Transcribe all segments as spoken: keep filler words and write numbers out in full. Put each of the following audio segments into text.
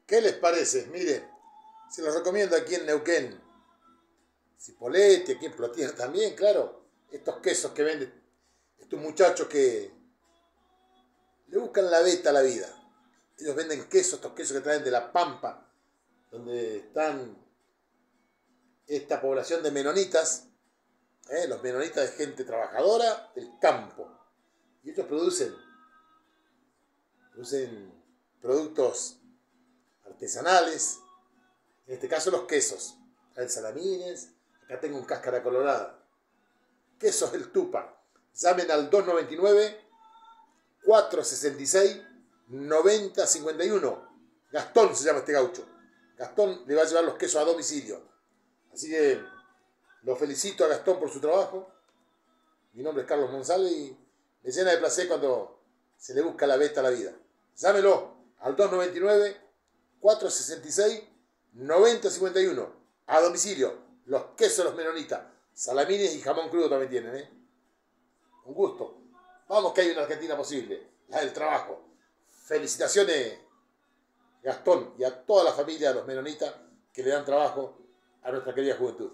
¿Qué les parece? Mire, se los recomiendo aquí en Neuquén. Cipolletti, aquí en Plotier también, claro. Estos quesos que venden estos muchachos que le buscan la beta a la vida. Ellos venden quesos, estos quesos que traen de La Pampa, donde están esta población de menonitas, ¿eh? Los menonitas de gente trabajadora del campo. Y ellos producen, producen productos artesanales, en este caso los quesos. Traen salamines, acá tengo un cáscara colorada. Quesos del Tupa. Llamen al dos noventa y nueve, cuatrocientos sesenta y seis, noventa cincuenta y uno. Gastón se llama este gaucho. Gastón le va a llevar los quesos a domicilio. Así que lo felicito a Gastón por su trabajo. Mi nombre es Carlos González y me llena de placer cuando se le busca la beta a la vida. Llámelo al dos noventa y nueve, cuatrocientos sesenta y seis, noventa cincuenta y uno. A domicilio. Los quesos de los menonitas. Salamines y jamón crudo también tienen, ¿eh? Un gusto. Vamos que hay una Argentina posible. La del trabajo. Felicitaciones, Gastón, y a toda la familia de los menonitas que le dan trabajo a nuestra querida juventud.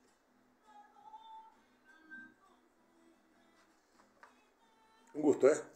Un gusto, ¿eh?